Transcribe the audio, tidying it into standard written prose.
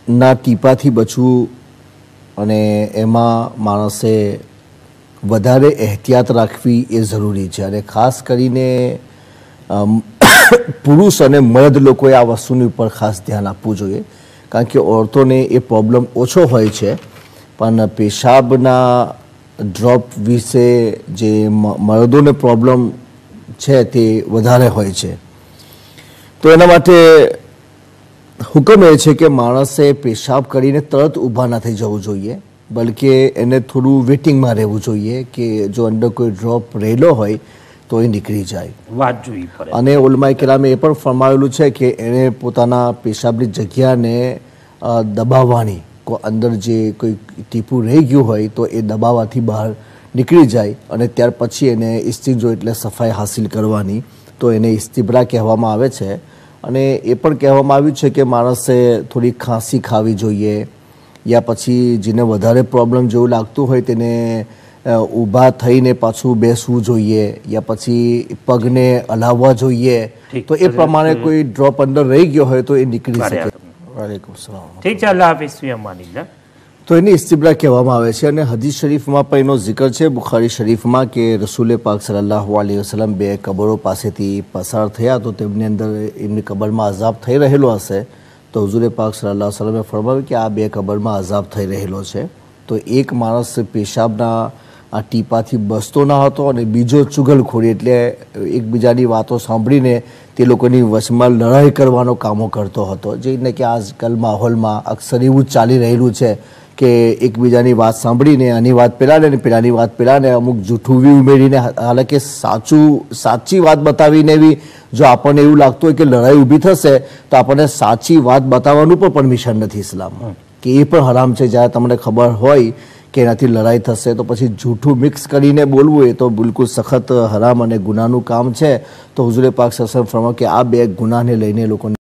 ના ટીપાથી બચવું અને એમાં માણસે વધારે એહતિયાત રાખવી એ જરૂરી છે અને ખાસ કરીને પુરુષ અને મર્દ લોકોએ આ વસ્તુની ઉપર ખાસ ધ્યાન આપવું જોઈએ કારણ કે ઓરતોને એ પ્રોબ્લેમ ઓછો હોય છે પણ પેશાબના ડ્રોપ વિશે જે મર્દોને પ્રોબ્લેમ છે તે વધારે હોય છે તો એના માટે હુકમ એ છે કે માણસે પેશાબ કરીને તરત ઊભા ના થઈ જવું જોઈએ બલકે એને થોડું વેટિંગમાં રહેવું જોઈએ કે જો અંદર કોઈ ડ્રોપ રહેલો હોય તો એ નીકળી જાય વાત જોઈ પડે અને ઉલમાએ કિરામે એ પણ ફરમાવેલું છે કે એને પોતાના પેશાબની જગ્યાને દબાવવાની અંદર જે કોઈ ટીપું રહી ગયું હોય તો એ દબાવવાથી બહાર નીકળી જાય અને ત્યાર પછી એને ઇસ્તિંજો એટલે સફાઈ હાસિલ કરવાની તો એને ઇસ્તિબ્રા કહેવામાં આવે છે અને એ પણ કહેવામાં આવ્યું છે કે માણસે થોડી ખાંસી ખાવી જોઈએ યા પછી જેને વધારે પ્રોબ્લેમ જેવું લાગતું હોય તેને ઊભા થઈને પાછું બેસવું જોઈએ યા પછી પગને હલાવવા જોઈએ તો એ પ્રમાણે કોઈ ડ્રોપ અંદર રહી ગયો હોય તો એ નીકળી શકે વાલેકુમ સલામ ઠીક છે અલ્લાહ હાફિઝ ફી અમાનિલ્લાહ તો એની ઇસ્તિબ્રા કહેવામાં આવે છે અને હદીસ શરીફમાં પણ એનો જિકર છે બુખારી શરીફમાં કે રસૂલે પાક સલ્લલ્લાહુ અલૈહિ વસલ્લમ બે કબરો પાસેથી પસાર થયા તો તેમની અંદર એમની કબરમાં અઝાબ થઈ રહેલો હશે તો હુઝુરે પાક સલ્લલ્લાહુ અલૈહિ વસલ્લમે ફરમાવ્યું કે આ બે કબરમાં અઝાબ થઈ રહેલો છે તો એક માણસ પેશાબના આ ટીપાથી બસતો ન હતો અને બીજો ચુગલખોરી એટલે એકબીજાની વાતો સાંભળીને તે લોકોની વચમાં લડાઈ કરવાનો કામો કરતો હતો જેને કે આજકાલ માહોલમાં અક્સર એવું ચાલી રહેલું છે કે એકબીજાની વાત સાંભળીને આની વાત પેલાને ને પેલાની વાત પેલાને અમુક જૂઠું બી ઉમેરીને હાલાકે સાચી વાત બતાવીને બી જો આપણને એવું લાગતું હોય કે લડાઈ ઊભી થશે તો આપણને સાચી વાત બતાવવાનું પણ પરમિશન નથી ઇસ્લામમાં કે એ પણ હરામ છે જ્યારે તમને ખબર હોય કે એનાથી લડાઈ થશે તો પછી જૂઠું મિક્સ કરીને બોલવું એ તો બિલકુલ સખત હરામ અને ગુનાનું કામ છે તો હુઝુરે પાક સલ્લલ્લાહુ અલૈહિ વસલ્લમ ફરમાવ્યું કે આ બે ગુનાને લઈને લોકોને